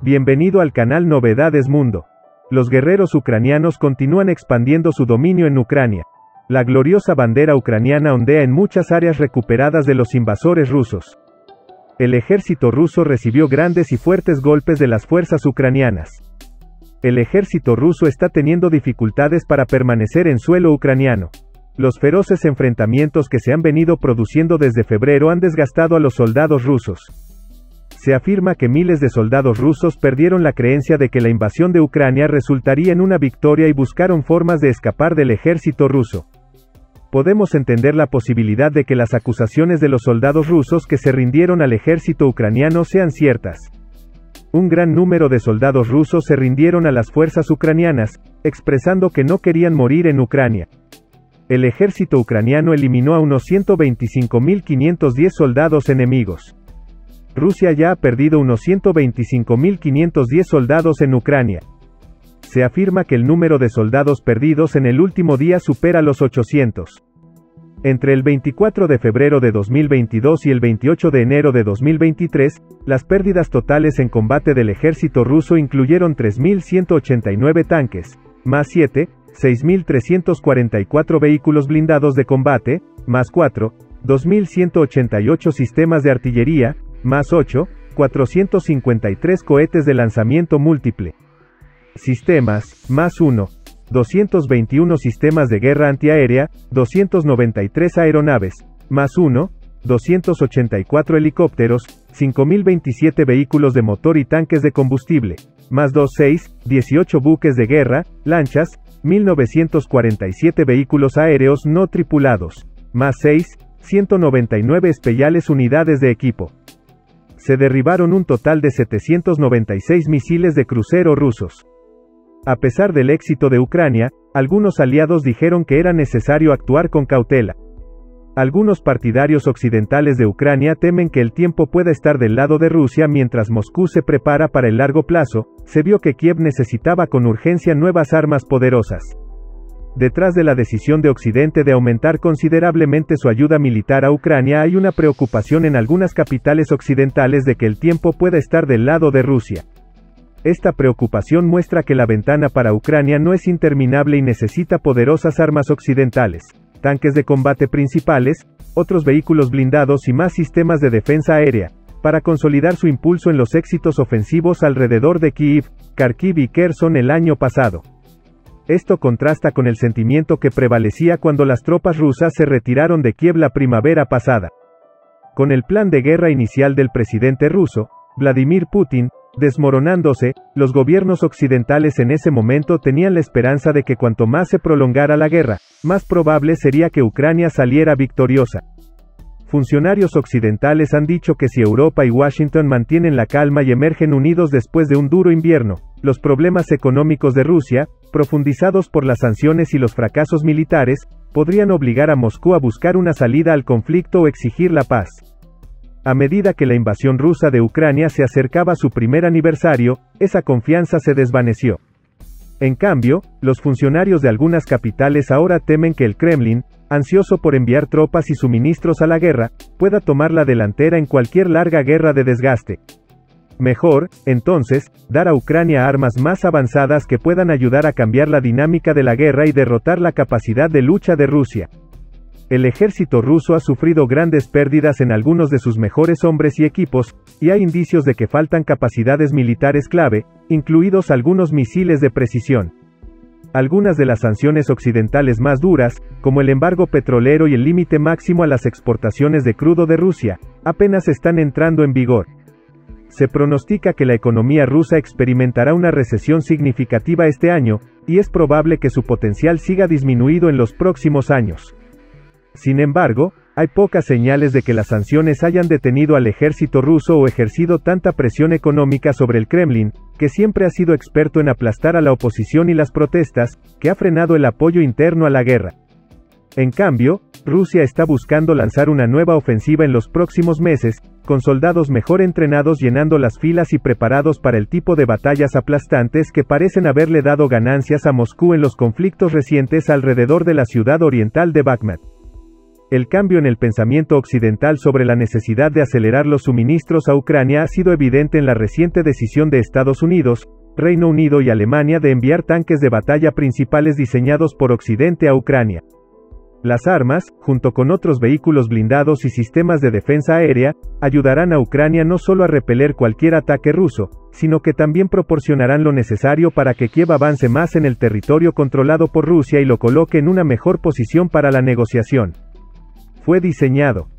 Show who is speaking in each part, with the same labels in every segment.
Speaker 1: Bienvenido al canal Novedades Mundo. Los guerreros ucranianos continúan expandiendo su dominio en Ucrania. La gloriosa bandera ucraniana ondea en muchas áreas recuperadas de los invasores rusos. El ejército ruso recibió grandes y fuertes golpes de las fuerzas ucranianas. El ejército ruso está teniendo dificultades para permanecer en suelo ucraniano. Los feroces enfrentamientos que se han venido produciendo desde febrero han desgastado a los soldados rusos. Se afirma que miles de soldados rusos perdieron la creencia de que la invasión de Ucrania resultaría en una victoria y buscaron formas de escapar del ejército ruso. Podemos entender la posibilidad de que las acusaciones de los soldados rusos que se rindieron al ejército ucraniano sean ciertas. Un gran número de soldados rusos se rindieron a las fuerzas ucranianas, expresando que no querían morir en Ucrania. El ejército ucraniano eliminó a unos 125.510 soldados enemigos. Rusia ya ha perdido unos 125.510 soldados en Ucrania. Se afirma que el número de soldados perdidos en el último día supera los 800. Entre el 24 de febrero de 2022 y el 28 de enero de 2023, las pérdidas totales en combate del ejército ruso incluyeron 3.189 tanques, más 7, 6.344 vehículos blindados de combate, más 4, 2.188 sistemas de artillería, más 8, 453 cohetes de lanzamiento múltiple. Sistemas, más 1, 221 sistemas de guerra antiaérea, 293 aeronaves, más 1, 284 helicópteros, 5.027 vehículos de motor y tanques de combustible, más 6, 18 buques de guerra, lanchas, 1.947 vehículos aéreos no tripulados, más 6, 199 especiales unidades de equipo. Se derribaron un total de 796 misiles de crucero rusos. A pesar del éxito de Ucrania, algunos aliados dijeron que era necesario actuar con cautela. Algunos partidarios occidentales de Ucrania temen que el tiempo pueda estar del lado de Rusia mientras Moscú se prepara para el largo plazo. Se vio que Kiev necesitaba con urgencia nuevas armas poderosas. Detrás de la decisión de Occidente de aumentar considerablemente su ayuda militar a Ucrania hay una preocupación en algunas capitales occidentales de que el tiempo pueda estar del lado de Rusia. Esta preocupación muestra que la ventana para Ucrania no es interminable y necesita poderosas armas occidentales, tanques de combate principales, otros vehículos blindados y más sistemas de defensa aérea, para consolidar su impulso en los éxitos ofensivos alrededor de Kyiv, Kharkiv y Kherson el año pasado. Esto contrasta con el sentimiento que prevalecía cuando las tropas rusas se retiraron de Kiev la primavera pasada. Con el plan de guerra inicial del presidente ruso, Vladimir Putin, desmoronándose, los gobiernos occidentales en ese momento tenían la esperanza de que cuanto más se prolongara la guerra, más probable sería que Ucrania saliera victoriosa. Funcionarios occidentales han dicho que si Europa y Washington mantienen la calma y emergen unidos después de un duro invierno, los problemas económicos de Rusia, profundizados por las sanciones y los fracasos militares, podrían obligar a Moscú a buscar una salida al conflicto o exigir la paz. A medida que la invasión rusa de Ucrania se acercaba a su primer aniversario, esa confianza se desvaneció. En cambio, los funcionarios de algunas capitales ahora temen que el Kremlin, ansioso por enviar tropas y suministros a la guerra, pueda tomar la delantera en cualquier larga guerra de desgaste. Mejor, entonces, dar a Ucrania armas más avanzadas que puedan ayudar a cambiar la dinámica de la guerra y derrotar la capacidad de lucha de Rusia. El ejército ruso ha sufrido grandes pérdidas en algunos de sus mejores hombres y equipos, y hay indicios de que faltan capacidades militares clave, incluidos algunos misiles de precisión. Algunas de las sanciones occidentales más duras, como el embargo petrolero y el límite máximo a las exportaciones de crudo de Rusia, apenas están entrando en vigor. Se pronostica que la economía rusa experimentará una recesión significativa este año, y es probable que su potencial siga disminuido en los próximos años. Sin embargo, hay pocas señales de que las sanciones hayan detenido al ejército ruso o ejercido tanta presión económica sobre el Kremlin, que siempre ha sido experto en aplastar a la oposición y las protestas, que ha frenado el apoyo interno a la guerra. En cambio, Rusia está buscando lanzar una nueva ofensiva en los próximos meses, con soldados mejor entrenados llenando las filas y preparados para el tipo de batallas aplastantes que parecen haberle dado ganancias a Moscú en los conflictos recientes alrededor de la ciudad oriental de Bakhmut. el cambio en el pensamiento occidental sobre la necesidad de acelerar los suministros a Ucrania ha sido evidente en la reciente decisión de Estados Unidos, Reino Unido y Alemania de enviar tanques de batalla principales diseñados por Occidente a Ucrania. Las armas, junto con otros vehículos blindados y sistemas de defensa aérea, ayudarán a Ucrania no solo a repeler cualquier ataque ruso, sino que también proporcionarán lo necesario para que Kiev avance más en el territorio controlado por Rusia y lo coloque en una mejor posición para la negociación. Fue diseñado.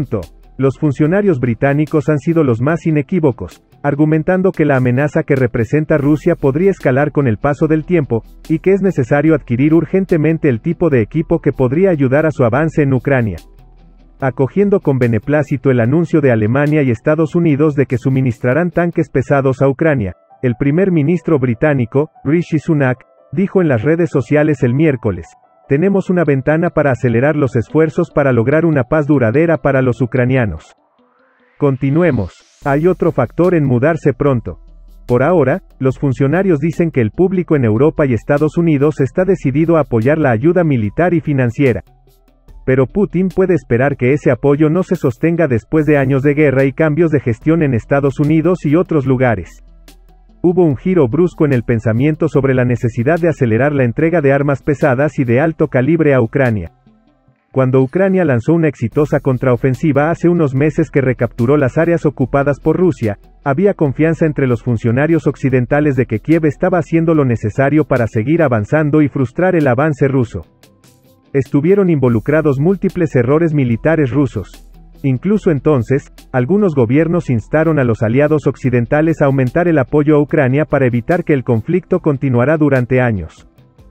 Speaker 1: Los funcionarios británicos han sido los más inequívocos, argumentando que la amenaza que representa Rusia podría escalar con el paso del tiempo, y que es necesario adquirir urgentemente el tipo de equipo que podría ayudar a su avance en Ucrania. Acogiendo con beneplácito el anuncio de Alemania y Estados Unidos de que suministrarán tanques pesados a Ucrania, el primer ministro británico, Rishi Sunak, dijo en las redes sociales el miércoles: "Tenemos una ventana para acelerar los esfuerzos para lograr una paz duradera para los ucranianos. Continuemos. Hay otro factor en mudarse pronto. Por ahora, los funcionarios dicen que el público en Europa y Estados Unidos está decidido a apoyar la ayuda militar y financiera. Pero Putin puede esperar que ese apoyo no se sostenga después de años de guerra y cambios de gestión en Estados Unidos y otros lugares. Hubo un giro brusco en el pensamiento sobre la necesidad de acelerar la entrega de armas pesadas y de alto calibre a Ucrania. Cuando Ucrania lanzó una exitosa contraofensiva hace unos meses que recapturó las áreas ocupadas por Rusia, había confianza entre los funcionarios occidentales de que Kiev estaba haciendo lo necesario para seguir avanzando y frustrar el avance ruso. Estuvieron involucrados múltiples errores militares rusos. Incluso entonces, algunos gobiernos instaron a los aliados occidentales a aumentar el apoyo a Ucrania para evitar que el conflicto continuara durante años.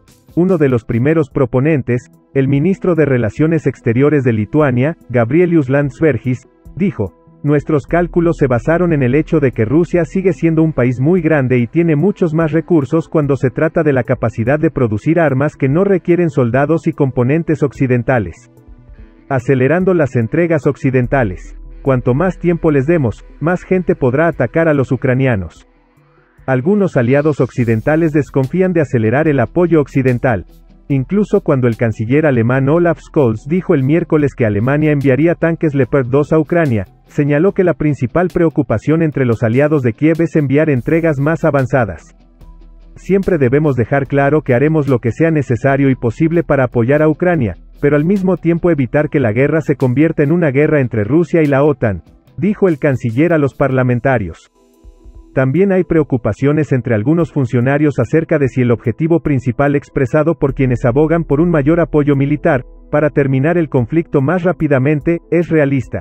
Speaker 1: Uno de los primeros proponentes, el ministro de Relaciones Exteriores de Lituania, Gabrielius Landsbergis, dijo: "Nuestros cálculos se basaron en el hecho de que Rusia sigue siendo un país muy grande y tiene muchos más recursos cuando se trata de la capacidad de producir armas que no requieren soldados y componentes occidentales. Acelerando las entregas occidentales. Cuanto más tiempo les demos, más gente podrá atacar a los ucranianos". Algunos aliados occidentales desconfían de acelerar el apoyo occidental. Incluso cuando el canciller alemán Olaf Scholz dijo el miércoles que Alemania enviaría tanques Leopard 2 a Ucrania, señaló que la principal preocupación entre los aliados de Kiev es enviar entregas más avanzadas. "Siempre debemos dejar claro que haremos lo que sea necesario y posible para apoyar a Ucrania, pero al mismo tiempo evitar que la guerra se convierta en una guerra entre Rusia y la OTAN", dijo el canciller a los parlamentarios. También hay preocupaciones entre algunos funcionarios acerca de si el objetivo principal expresado por quienes abogan por un mayor apoyo militar, para terminar el conflicto más rápidamente, es realista.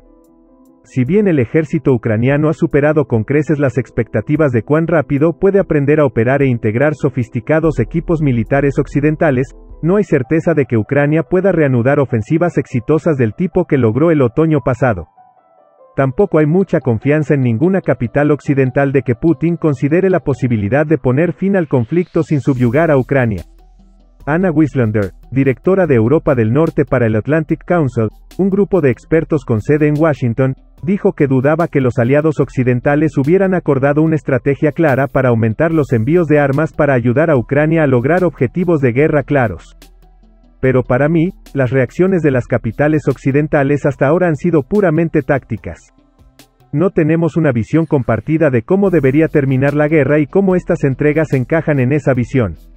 Speaker 1: Si bien el ejército ucraniano ha superado con creces las expectativas de cuán rápido puede aprender a operar e integrar sofisticados equipos militares occidentales, no hay certeza de que Ucrania pueda reanudar ofensivas exitosas del tipo que logró el otoño pasado. Tampoco hay mucha confianza en ninguna capital occidental de que Putin considere la posibilidad de poner fin al conflicto sin subyugar a Ucrania. Anna Wieslander, directora de Europa del Norte para el Atlantic Council, un grupo de expertos con sede en Washington, dijo que dudaba que los aliados occidentales hubieran acordado una estrategia clara para aumentar los envíos de armas para ayudar a Ucrania a lograr objetivos de guerra claros. Pero para mí, las reacciones de las capitales occidentales hasta ahora han sido puramente tácticas. No tenemos una visión compartida de cómo debería terminar la guerra y cómo estas entregas encajan en esa visión.